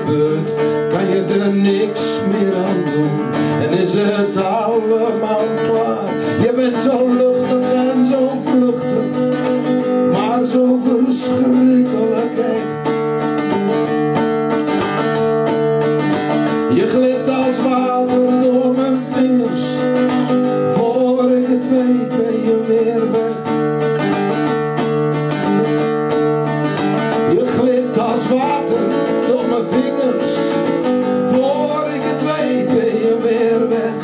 gebeurt, kan je er niks meer aan doen. En is het allemaal klaar. Je bent zo luchtig en zo vluchtig, maar zo verschrikkelijk echt. Je glipt als water door mijn vingers, voor ik het weet ben je weer weg. Je glipt als water door mijn vingers, voor ik het weet ben je weer weg.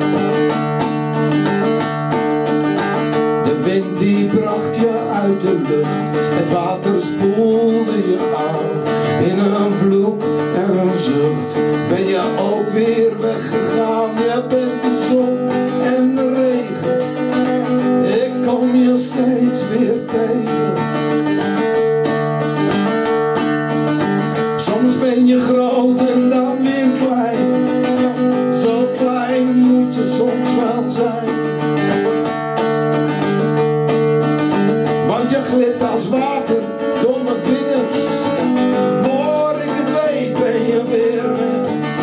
De wind die bracht je uit de lucht, het water spoelde je aan. In een vloek en een zucht ben je ook weer weggegaan. Je bent de zon en de regen, ik kom je steeds weer tegen. Soms ben je groot en dan weer klein, zo klein moet je soms wel zijn. Want je glipt als water door mijn vingers, voor ik het weet ben je weer weg.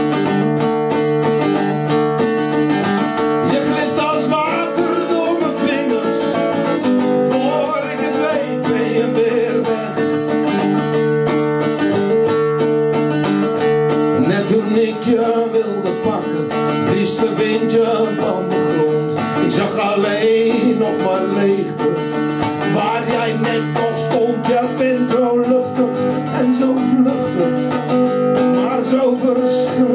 Je glipt als water door mijn vingers, voor ik het weet ben je weer weg. Net toen ik je wilde pakken, blies de wind je van de grond. Ik zag alleen nog maar leegte, waar jij net nog stond. Je bent zo luchtig en zo vluchtig, maar zo verschrikkelijk.